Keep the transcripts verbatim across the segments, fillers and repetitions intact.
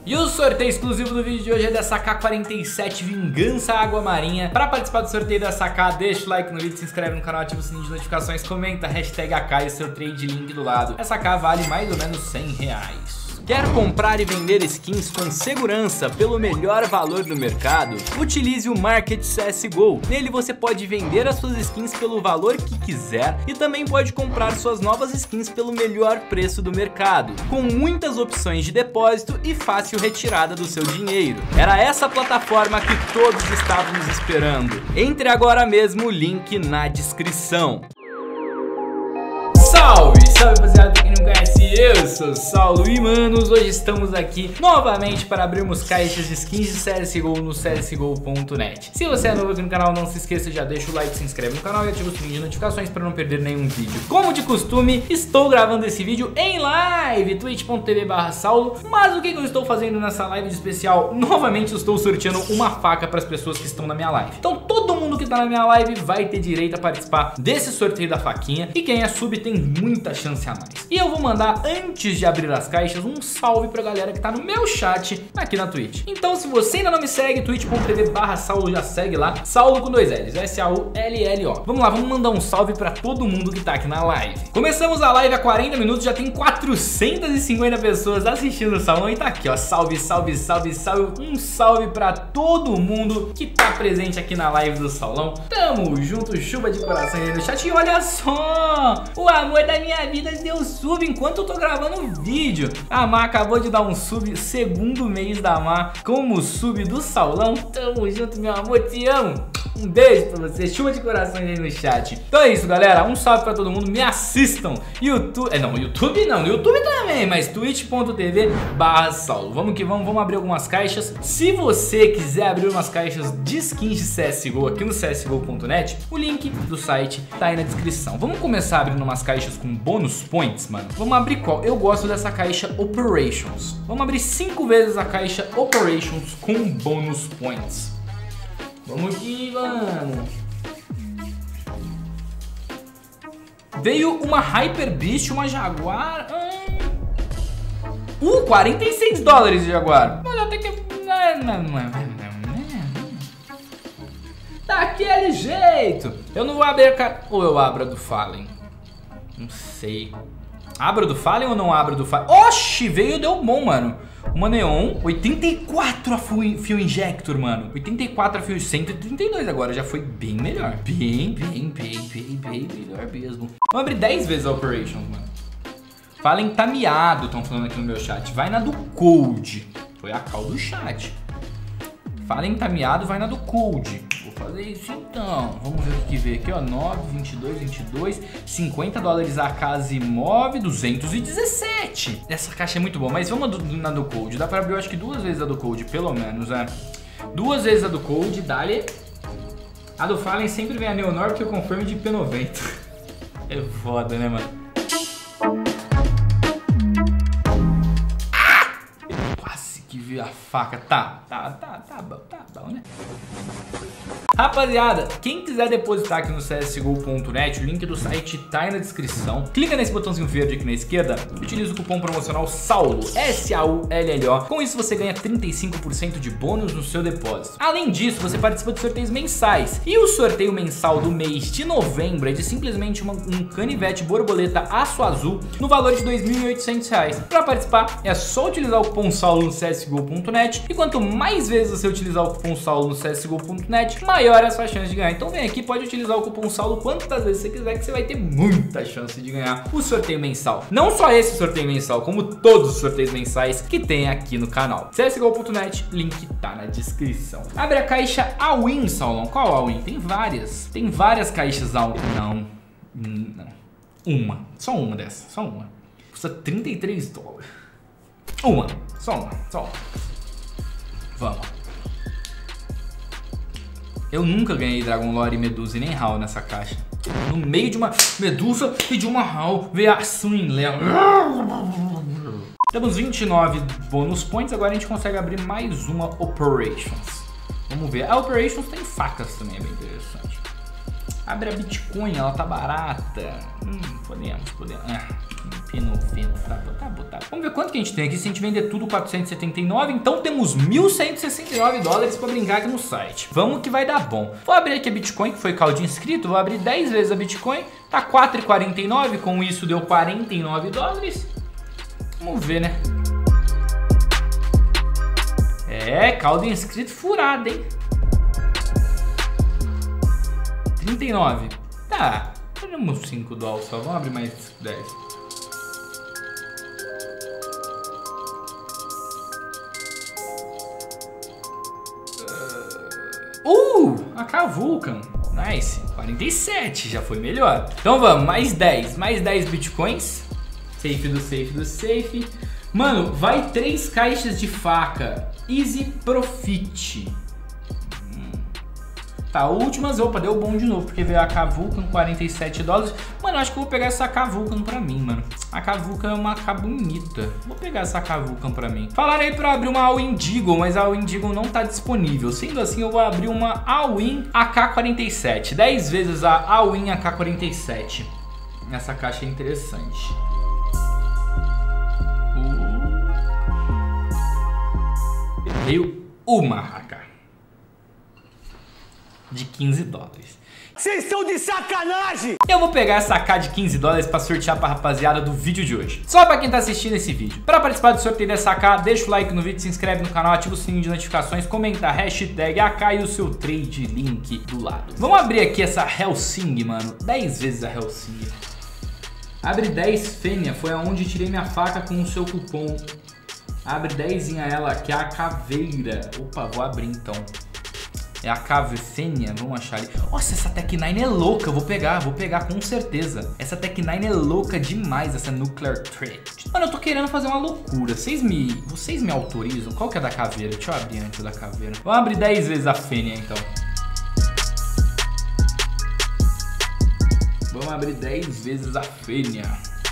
E o sorteio exclusivo do vídeo de hoje é dessa A K quarenta e sete Vingança Água Marinha. Para participar do sorteio dessa A K, deixa o like no vídeo, se inscreve no canal, ativa o sininho de notificações, comenta hashtag A K e seu trade link do lado. Essa A K vale mais ou menos cem reais. Quer comprar e vender skins com segurança pelo melhor valor do mercado? Utilize o Market C S G O. Nele você pode vender as suas skins pelo valor que quiser e também pode comprar suas novas skins pelo melhor preço do mercado, com muitas opções de depósito e fácil retirada do seu dinheiro. Era essa plataforma que todos estávamos esperando. Entre agora mesmo, o link na descrição. Salve, salve rapaziada, pra quem não me conhece, eu sou o Saulo e manos, hoje estamos aqui novamente para abrirmos caixas de skins de C S G O no C S G O ponto net. Se você é novo aqui no canal, não se esqueça, já deixa o like, se inscreve no canal e ativa o sininho de notificações para não perder nenhum vídeo. Como de costume, estou gravando esse vídeo em live, twitch ponto tv barra saulo, mas o que eu estou fazendo nessa live de especial? Novamente eu estou sorteando uma faca para as pessoas que estão na minha live. Então todo mundo que está na minha live vai ter direito a participar desse sorteio da faquinha e quem é sub tem muita chance a mais. E eu vou mandar, antes de abrir as caixas, um salve pra galera que tá no meu chat aqui na Twitch. Então se você ainda não me segue, twitch ponto tv barra saulo, já segue lá, Saulo com dois L's, S A U L L O. Vamos lá, vamos mandar um salve pra todo mundo que tá aqui na live. Começamos a live há quarenta minutos, já tem quatrocentas e cinquenta pessoas assistindo o salão e tá aqui, ó, salve, salve, salve, salve, um salve pra todo mundo que tá presente aqui na live do salão. Tamo junto, chuva de coração aí no chat e olha só, o amor da minha vida deu sub enquanto eu tô gravando o vídeo. A Má acabou de dar um sub, segundo mês da Má como sub do Saulão. Tamo junto, meu amor, te amo. Um beijo pra você, chuva de coração aí no chat. Então é isso, galera, um salve pra todo mundo, me assistam. YouTube, é não, YouTube não, no YouTube também, mas twitch ponto tv barra saulo. Vamos que vamos, vamos abrir algumas caixas. Se você quiser abrir umas caixas de skins de C S G O aqui no C S G O ponto net, o link do site tá aí na descrição. Vamos começar abrindo umas caixas com bônus points, mano. Vamos abrir qual? Eu gosto dessa caixa Operations. Vamos abrir cinco vezes a caixa Operations com bônus points. Vamos aqui, mano. Veio uma Hyper Beast, uma Jaguar. Uh, quarenta e seis dólares de Jaguar. Olha, até que... Daquele jeito. Eu não vou abrir... Ou eu abro a do Fallen? Não sei. Abro do Fallen ou não abro do Fallen? Oxi, veio e deu bom, mano. Uma Neon, oitenta e quatro a Fuel Injector, mano. oitenta e quatro a Fuel, cento e trinta e dois agora. Já foi bem melhor. Bem, bem, bem, bem, bem melhor mesmo. Vamos abrir dez vezes a Operations, mano. Fallen tá miado, estão falando aqui no meu chat. Vai na do Cold. Foi a cal do chat. Fallen tá miado, vai na do Cold. Vou fazer isso então. Vamos ver o que veio aqui, ó. nove, vinte e dois, vinte e dois, cinquenta dólares a Casimov, duzentos e dezessete. Essa caixa é muito boa, mas vamos na do Cold. Dá pra abrir, eu acho que duas vezes a do Cold, pelo menos, né? Duas vezes a do Cold, dá-lhe. A do Fallen sempre vem a Neonor, porque eu confirmo de P noventa. É foda, né, mano? A faca, tá, tá, tá, tá bom, tá bom, né? Rapaziada, quem quiser depositar aqui no C S G O ponto net, o link do site tá aí na descrição. Clica nesse botãozinho verde aqui na esquerda, utiliza o cupom promocional SAULO, S A U L L O. Com isso você ganha trinta e cinco por cento de bônus no seu depósito. Além disso, você participa de sorteios mensais. E o sorteio mensal do mês de novembro é de simplesmente uma, um canivete borboleta aço azul no valor de dois mil e oitocentos reais. Para participar, é só utilizar o cupom SAULO no C S G O ponto net. E quanto mais vezes você utilizar o cupom SAULO no C S G O ponto net, maior é a sua chance de ganhar. Então vem aqui, pode utilizar o cupom SAULO quantas vezes você quiser, que você vai ter muita chance de ganhar o sorteio mensal. Não só esse sorteio mensal, como todos os sorteios mensais que tem aqui no canal. C S G O ponto net, link tá na descrição. Abre a caixa All-in, Saulão. Qual All-in? Tem várias. Tem várias caixas All-in. Não. Não. Uma. Só uma dessa. Só uma. Custa trinta e três dólares. Uma. Só uma. Só uma. Vamos. Eu nunca ganhei Dragon Lore, Medusa e nem Hall nessa caixa. No meio de uma Medusa e de uma Hall veio a Swinley. Temos vinte e nove bônus points, agora a gente consegue abrir mais uma Operations. Vamos ver. A Operations tem facas também, é bem interessante. Abre a Bitcoin, ela tá barata. Hum, podemos, podemos. Ah, pino vento, tá bom, tá bom, tá bom. Vamos ver quanto que a gente tem aqui. Se a gente vender tudo quatrocentos e setenta e nove, então temos mil cento e sessenta e nove dólares pra brincar aqui no site. Vamos que vai dar bom. Vou abrir aqui a Bitcoin, que foi caldo inscrito. Vou abrir dez vezes a Bitcoin. Tá quatro e quarenta e nove, com isso deu quarenta e nove dólares. Vamos ver, né? É, caldo inscrito furado, hein? trinta e nove. Tá, temos cinco dólares só. Vamos abrir mais dez. Uh, a K Vulcan. Nice. quarenta e sete, já foi melhor. Então vamos, mais dez. Mais dez bitcoins. Safe do safe do safe. Mano, vai três caixas de faca. Easy Profit. Tá, últimas, opa, deu bom de novo, porque veio a K Vulcan, quarenta e sete dólares. Mano, eu acho que eu vou pegar essa K Vulcan pra mim, mano. A K Vulcan é uma K bonita. Vou pegar essa K Vulcan pra mim. Falaram aí pra abrir uma All-in Deagle, mas a All-in Deagle não tá disponível. Sendo assim, eu vou abrir uma All-in A K quarenta e sete. dez vezes a All-in A K quarenta e sete. Essa caixa é interessante. Uh. Veio uma A K. De quinze dólares. Vocês estão de sacanagem! Eu vou pegar essa A K de quinze dólares pra sortear pra rapaziada do vídeo de hoje. Só pra quem tá assistindo esse vídeo. Pra participar do sorteio dessa A K, deixa o like no vídeo, se inscreve no canal, ativa o sininho de notificações, comenta hashtag A K e o seu trade link do lado. Vamos abrir aqui essa Helsing, mano. dez vezes a Helsing. Abre dez fêmea, foi aonde tirei minha faca com o seu cupom. Abre dez ela, que é a caveira. Opa, vou abrir então. É a Cavefênia, vamos achar ali. Nossa, essa Tech nine é louca, eu vou pegar, vou pegar com certeza. Essa Tech nine é louca demais, essa Nuclear Threat. Mano, eu tô querendo fazer uma loucura. Vocês me, vocês me autorizam? Qual que é da caveira? Deixa eu abrir antes da caveira. Vamos abrir dez vezes a Fênia, então. Vamos abrir dez vezes a Fênia.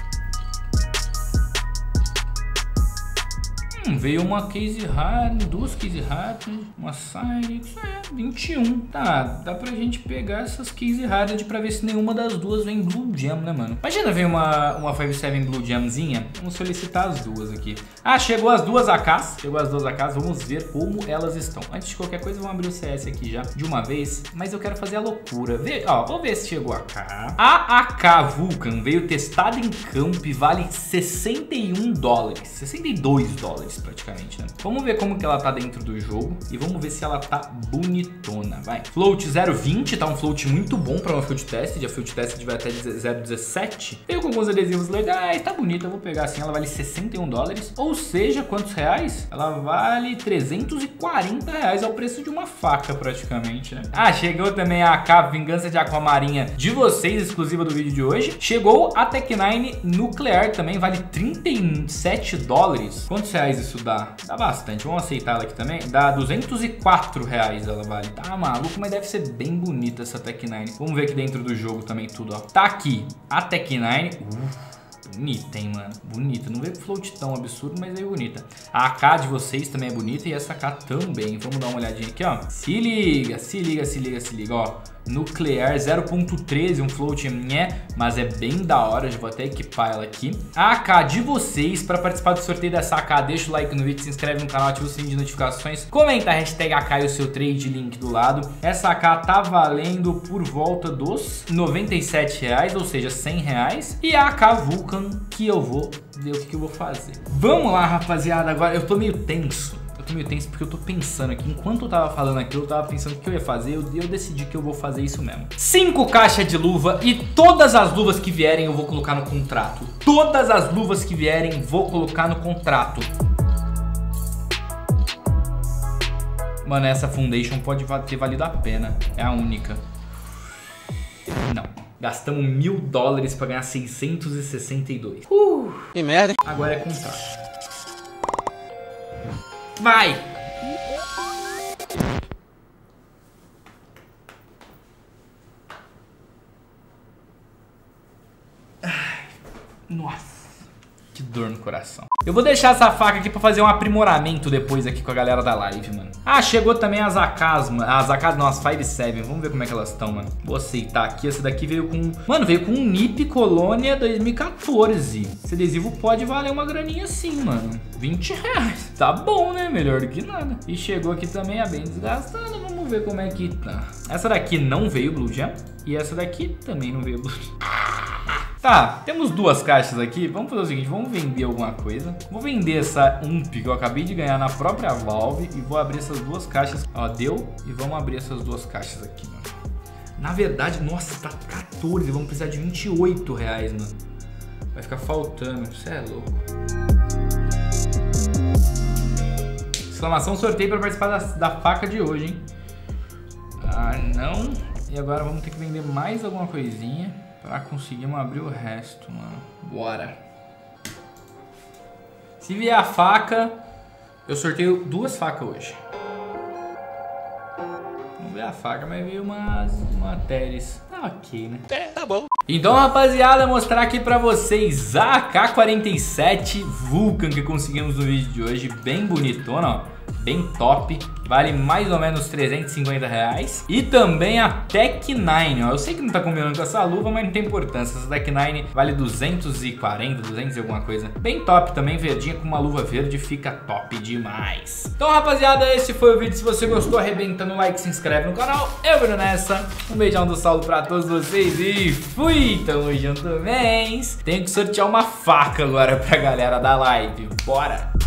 Hum, veio uma case rara, duas case raras, uma Cyrix, é, vinte e um. Tá, dá pra gente pegar essas case raras pra ver se nenhuma das duas vem Blue Gem, né, mano? Imagina ver uma, uma cinco sete Blue Gemzinha. Vamos solicitar as duas aqui. Ah, chegou as duas A Ks. Chegou as duas A Ks, vamos ver como elas estão. Antes de qualquer coisa, vamos abrir o C S aqui já de uma vez. Mas eu quero fazer a loucura. Vê, ó, vou ver se chegou a K. A A K Vulcan veio testada em campo e vale sessenta e um dólares. sessenta e dois dólares. Praticamente, né? Vamos ver como que ela tá dentro do jogo e vamos ver se ela tá bonitona, vai. Float zero vírgula vinte, tá um float muito bom pra uma field test, a field test vai até zero vírgula dezessete. Veio com alguns adesivos legais, tá bonita, eu vou pegar assim, ela vale sessenta e um dólares, ou seja, quantos reais? Ela vale trezentos e quarenta reais, é o preço de uma faca praticamente, né? Ah, chegou também a A K Vingança de Aquamarinha de vocês, exclusiva do vídeo de hoje. Chegou a Tech nine Nuclear também, vale trinta e sete dólares. Quantos reais isso dá? Dá bastante, vamos aceitar ela aqui também. Dá duzentos e quatro reais ela vale. Tá maluco, mas deve ser bem bonita essa Tech nine. Vamos ver aqui dentro do jogo também tudo, ó. Tá aqui a Tech nine. Uh. Bonita, hein, mano? Bonita. Não veio com float tão absurdo, mas é bonita. A A K de vocês também é bonita e essa A K também. Vamos dar uma olhadinha aqui, ó. Se liga, se liga, se liga, se liga, ó. Nuclear zero ponto treze, um float, né? Mas é bem da hora, já vou até equipar ela aqui. A A K de vocês, para participar do sorteio dessa A K, deixa o like no vídeo, se inscreve no canal, ativa o sininho de notificações, comenta a hashtag A K e o seu trade link do lado. Essa A K tá valendo por volta dos noventa e sete reais, ou seja, cem reais. E a A K Vulcan, que eu vou ver o que, que eu vou fazer. Vamos lá, rapaziada, agora eu tô meio tenso. Tô meio tenso porque eu tô pensando aqui, enquanto eu tava falando aqui, eu tava pensando o que eu ia fazer, eu, eu decidi que eu vou fazer isso mesmo. Cinco caixas de luva e todas as luvas que vierem eu vou colocar no contrato. Todas as luvas que vierem vou colocar no contrato. Mano, essa Foundation pode ter valido a pena, é a única. Não. Gastamos mil dólares pra ganhar seiscentos e sessenta e dois. Uh, que merda, hein? Agora é contrato. Vai! Ai, nossa, que dor no coração. Eu vou deixar essa faca aqui pra fazer um aprimoramento depois aqui com a galera da live, mano. Ah, chegou também as A Ks, mano. As A Ks não, as cinco sete. Vamos ver como é que elas estão, mano. Vou aceitar aqui. Essa daqui veio com... Mano, veio com um N I P Colônia dois mil e quatorze. Esse adesivo pode valer uma graninha sim, mano. vinte reais. Tá bom, né? Melhor do que nada. E chegou aqui também a bem desgastada. Vamos ver como é que tá. Essa daqui não veio Blue Gem. E essa daqui também não veio Blue Gem. Tá, temos duas caixas aqui. Vamos fazer o seguinte, vamos vender alguma coisa. Vou vender essa U M P que eu acabei de ganhar na própria Valve. E vou abrir essas duas caixas. Ó, deu. E vamos abrir essas duas caixas aqui, mano. Na verdade, nossa, tá quatorze. Vamos precisar de vinte e oito reais, mano. Vai ficar faltando, você é louco. Exclamação sorteio para participar da, da faca de hoje, hein? Ah, não. E agora vamos ter que vender mais alguma coisinha para conseguirmos abrir o resto, mano. Bora. Se vier a faca, eu sorteio duas facas hoje. Não veio a faca, mas veio umas, uma Teres. Tá ok, né? É, tá bom. Então, rapaziada, mostrar aqui pra vocês a A K quarenta e sete Vulcan que conseguimos no vídeo de hoje. Bem bonitona, ó. Bem top. Vale mais ou menos trezentos e cinquenta reais. E também a Tech nove, ó. Eu sei que não tá combinando com essa luva, mas não tem importância. Essa Tech nove vale duzentos e quarenta, duzentos e alguma coisa. Bem top também, verdinha com uma luva verde. Fica top demais. Então, rapaziada, esse foi o vídeo. Se você gostou, arrebenta no like, se inscreve no canal. Eu vou nessa. Um beijão do Saulo pra todos vocês e fui! Tamo junto, mens. Tenho que sortear uma faca agora pra galera da live. Bora!